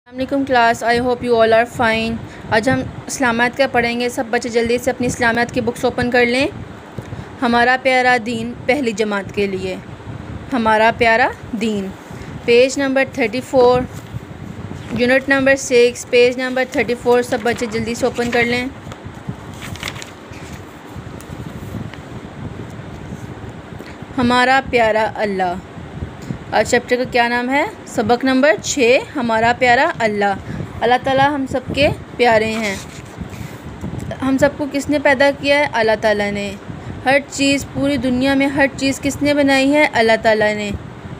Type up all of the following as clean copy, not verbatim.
अस्सलामुअलैकुम class, I hope you all are fine. आज हम इस्लामियात का पढ़ेंगे। सब बच्चे जल्दी से अपनी इस्लामियात की बुक्स ओपन कर लें। हमारा प्यारा दीन पहली जमात के लिए, हमारा प्यारा दीन, page number 34, unit number 6, page number 34। सब बच्चे जल्दी से ओपन कर लें। हमारा प्यारा अल्लाह। आज चैप्टर का क्या नाम है? सबक नंबर 6, हमारा प्यारा अल्लाह। अल्लाह ताला हम सबके प्यारे हैं। हम सबको किसने पैदा किया है? अल्लाह ताला ने। हर चीज़, पूरी दुनिया में हर चीज़ किसने बनाई है? अल्लाह ताला ने।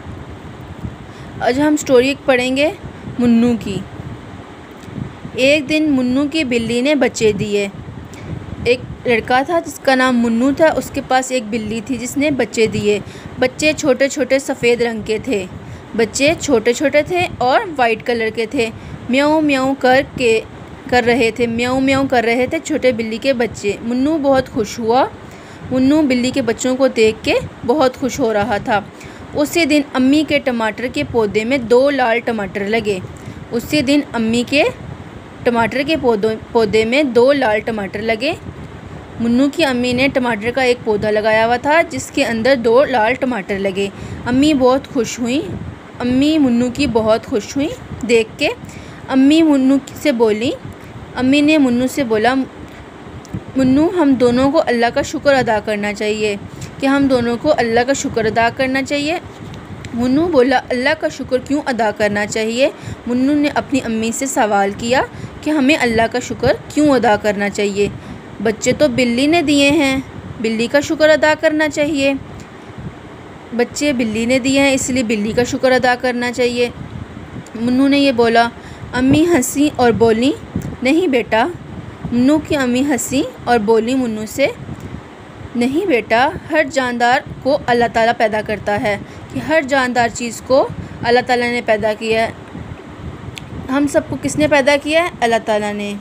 आज हम स्टोरी पढ़ेंगे मुन्नू की। एक दिन मुन्नू की बिल्ली ने बच्चे दिए। एक लड़का था जिसका नाम मुन्नू था, उसके पास एक बिल्ली थी जिसने बच्चे दिए। बच्चे छोटे छोटे सफ़ेद रंग के थे। बच्चे छोटे छोटे थे और वाइट कलर के थे। म्याऊं म्याऊं कर रहे थे, म्याऊं म्याऊं कर रहे थे छोटे बिल्ली के बच्चे। मुन्नू बहुत खुश हुआ। मुन्नू बिल्ली के बच्चों को देख के बहुत खुश हो रहा था। उसी दिन अम्मी के टमाटर के पौधे में 2 लाल टमाटर लगे। उसी दिन अम्मी के टमाटर के पौधे में 2 लाल टमाटर लगे। मुन्नू की अम्मी ने टमाटर का एक पौधा लगाया हुआ था जिसके अंदर 2 लाल टमाटर लगे। अम्मी बहुत खुश हुई। अम्मी मुन्नू की बहुत खुश हुई देख के। अम्मी मुन्नू से बोली, अम्मी ने मुन्नू से बोला, मुन्नू हम दोनों को अल्लाह का शुक्र अदा करना चाहिए, कि हम दोनों को अल्लाह का शुक्र अदा करना चाहिए। मुन्नू बोला, अल्लाह का शुक्र क्यों अदा करना चाहिए? मुन्नू ने अपनी अम्मी से सवाल किया कि हमें अल्लाह का शुक्र क्यों अदा करना चाहिए? बच्चे तो बिल्ली ने दिए हैं, बिल्ली का शुक्र अदा करना चाहिए। बच्चे बिल्ली ने दिए हैं इसलिए बिल्ली का शुक्र अदा करना चाहिए। मुन्नू ने ये बोला। अम्मी हंसी और बोली, नहीं बेटा। मुन्नू की अम्मी हंसी और बोली मुन्नू से, नहीं बेटा, हर जानदार को अल्लाह ताला पैदा करता है, कि हर जानदार चीज़ को अल्लाह ताला ने पैदा किया है। हम सबको किसने पैदा किया है? अल्लाह ताला ने।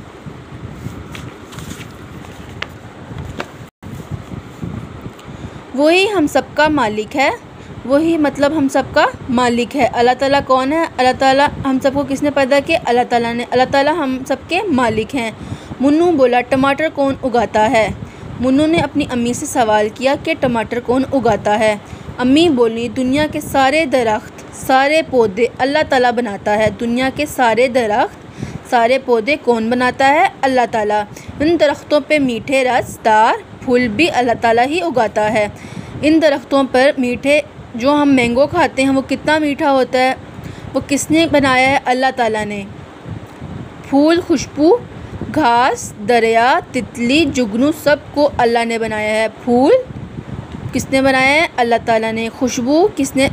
वही हम सबका मालिक है। वही मतलब हम सबका मालिक है। अल्लाह ताला कौन है? अल्लाह ताला हम सबको किसने पैदा किया? अल्लाह ताला ने। अल्लाह ताला हम सबके मालिक हैं। मुन्नू बोला, टमाटर कौन उगाता है? मुन्नू ने अपनी अम्मी से सवाल किया कि टमाटर कौन उगाता है? अम्मी बोली, दुनिया के सारे दरख्त, सारे पौधे अल्लाह ताला बनाता है। दुनिया के सारे दरख्त, सारे पौधे कौन बनाता है? अल्लाह ताला। इन दरख्तों पे मीठे रसदार फूल भी अल्लाह ताला ही उगाता है। इन दरख्तों पर मीठे, जो हम मैंगो खाते हैं वो कितना मीठा होता है, वो किसने बनाया है? अल्लाह ताला ने। फूल, खुशबू, घास, दरिया, तितली, जुगनू, सब को अल्लाह ने बनाया है। फूल किसने बनाया है? अल्लाह ताला ने। खुशबू किसने,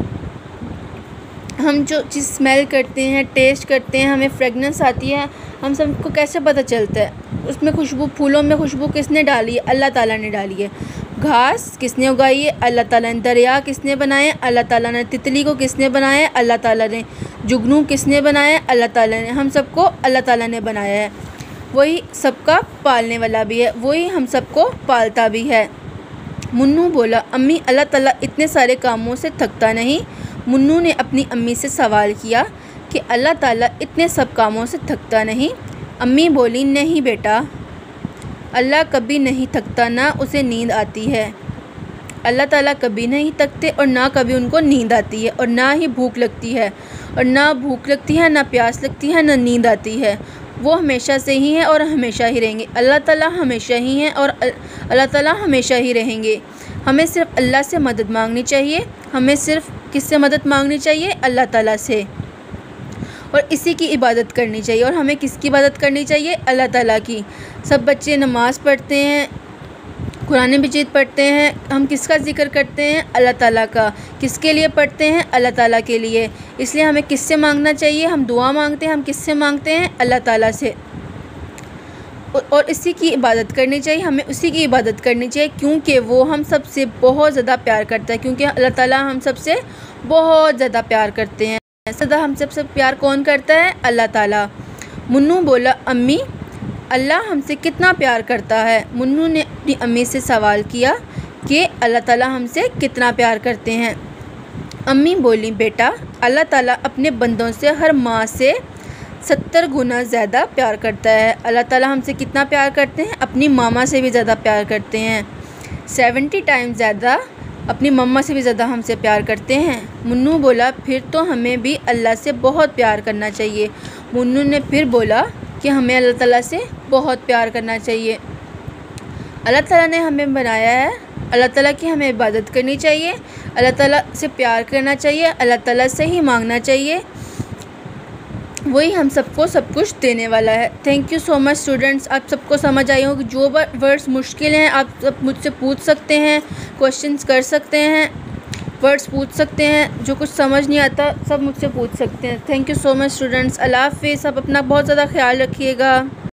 हम जो चीज़ स्मेल करते हैं, टेस्ट करते हैं, हमें फ्रेगनेंस आती है, हम सबको कैसे पता चलता है? उसमें खुशबू, फूलों में खुशबू किसने डाली है? अल्लाह ताला ने डाली है। घास किसने उगाई है? अल्लाह ताला ने। दरिया किसने बनाए? अल्लाह ताला ने। तितली को किसने बनाया है? अल्लाह ताला ने। जुगनू किसने बनाया है? अल्लाह ताला ने। हम सबको अल्लाह ताला ने बनाया है। वही सबका पालने वाला भी है, वही हम सबको पालता भी है। मुन्नू बोला, अम्मी अल्लाह ताला इतने सारे कामों से थकता नहीं? मुन्नू ने अपनी अम्मी से सवाल किया कि अल्लाह ताला इतने सब कामों से थकता नहीं? अम्मी बोली, नहीं बेटा, अल्लाह कभी नहीं थकता, ना उसे नींद आती है। अल्लाह ताला कभी नहीं थकते और ना कभी उनको नींद आती है, और ना ही भूख लगती है, और ना भूख लगती है, ना प्यास लगती है, ना नींद आती है। वो हमेशा से ही है और हमेशा ही रहेंगे। अल्लाह ताला हमेशा ही हैं और अल्लाह ताला हमेशा ही रहेंगे। हमें सिर्फ अल्लाह से मदद मांगनी चाहिए। हमें सिर्फ किससे मदद मांगनी चाहिए? अल्लाह ताला से, और इसी की इबादत करनी चाहिए। और हमें किसकी इबादत करनी चाहिए? अल्लाह ताला की। सब बच्चे नमाज़ पढ़ते हैं, कुरान मजीद पढ़ते हैं। हम किसका ज़िक्र करते हैं? अल्लाह ताला का। किसके लिए पढ़ते हैं? अल्लाह ताला के लिए। इसलिए हमें किससे मांगना चाहिए? हम दुआ मांगते हैं, हम किससे मांगते हैं? अल्लाह ताला से। और इसी की इबादत करनी चाहिए। हमें उसी की इबादत करनी चाहिए क्योंकि वो हम सब से बहुत ज़्यादा प्यार करता है। क्योंकि अल्लाह ताला हम सब से बहुत ज़्यादा प्यार करते हैं। सदा हम सबसे प्यार कौन करता है? अल्लाह ताला। मुन्नू बोला, अम्मी अल्लाह हमसे कितना प्यार करता है? मुन्नू ने अपनी अम्मी से सवाल किया कि अल्लाह ताला हमसे कितना प्यार करते हैं? अम्मी बोली, बेटा अल्लाह ताला अपने बंदों से हर माँ से 70 गुना ज़्यादा प्यार करता है। अल्लाह ताला हमसे कितना प्यार करते हैं? अपनी मामा से भी ज़्यादा प्यार करते हैं। 70 टाइम्स ज़्यादा अपनी मम्मा से भी ज़्यादा हमसे प्यार करते हैं। मुन्नू बोला फिर तो हमें भी अल्लाह से बहुत प्यार करना चाहिए। मुन्नू ने फिर बोला कि हमें अल्लाह ताला से बहुत प्यार करना चाहिए। अल्लाह ताला ने हमें बनाया है, अल्लाह ताला की हमें इबादत करनी चाहिए, अल्लाह ताला से प्यार करना चाहिए, अल्लाह ताला से ही मांगना चाहिए, वही हम सबको सब कुछ देने वाला है। Thank you so much students. आप सबको समझ आई होगी। जो वर्ड्स मुश्किल हैं आप सब मुझसे पूछ सकते हैं, क्वेश्चंस कर सकते हैं, वर्ड्स पूछ सकते हैं। जो कुछ समझ नहीं आता सब मुझसे पूछ सकते हैं। Thank you so much students. अल्लाह हाफ़िज़। आप अपना बहुत ज़्यादा ख्याल रखिएगा।